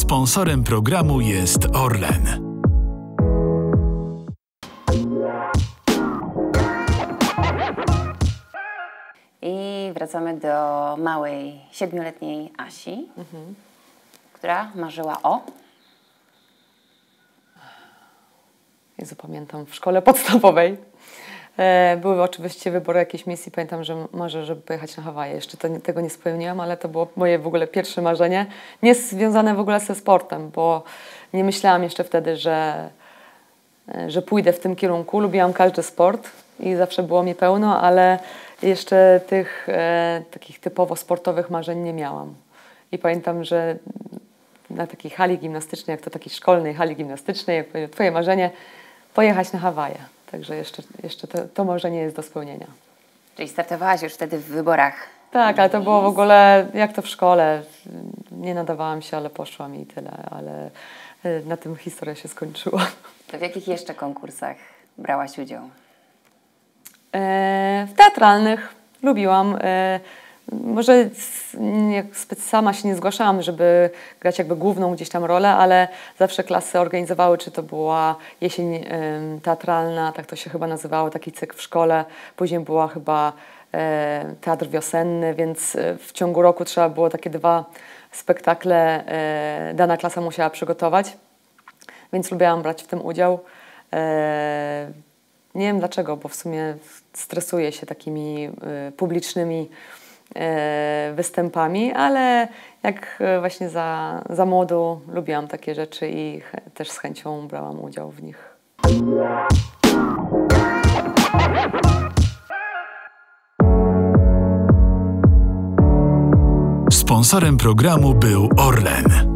Sponsorem programu jest Orlen. I wracamy do małej, 7-letniej Asi, która marzyła o... Jezu, pamiętam, w szkole podstawowej były oczywiście wybory jakiejś misji. Pamiętam, że marzę, żeby pojechać na Hawaje. Jeszcze tego nie spełniłam, ale to było moje w ogóle pierwsze marzenie. Nie związane w ogóle ze sportem, bo nie myślałam jeszcze wtedy, że pójdę w tym kierunku. Lubiłam każdy sport i zawsze było mi pełno, ale jeszcze tych takich typowo sportowych marzeń nie miałam. I pamiętam, że na takiej hali gimnastycznej, jak to takiej szkolnej hali gimnastycznej, jak twoje marzenie, pojechać na Hawaje. Także jeszcze to marzenie jest do spełnienia. Czyli startowałaś już wtedy w wyborach. Tak, ale to było w ogóle jak to w szkole. Nie nadawałam się, ale poszłam i tyle. Ale na tym historia się skończyła. To w jakich jeszcze konkursach brałaś udział? W teatralnych lubiłam. Może sama się nie zgłaszałam, żeby grać jakby główną gdzieś tam rolę, ale zawsze klasy organizowały, czy to była jesień teatralna, tak to się chyba nazywało, taki cykl w szkole. Później była chyba teatr wiosenny, więc w ciągu roku trzeba było takie 2 spektakle, dana klasa musiała przygotować, więc lubiłam brać w tym udział. Nie wiem dlaczego, bo w sumie stresuję się takimi publicznymi występami, ale jak właśnie za młodu lubiłam takie rzeczy i też z chęcią brałam udział w nich. Sponsorem programu był Orlen.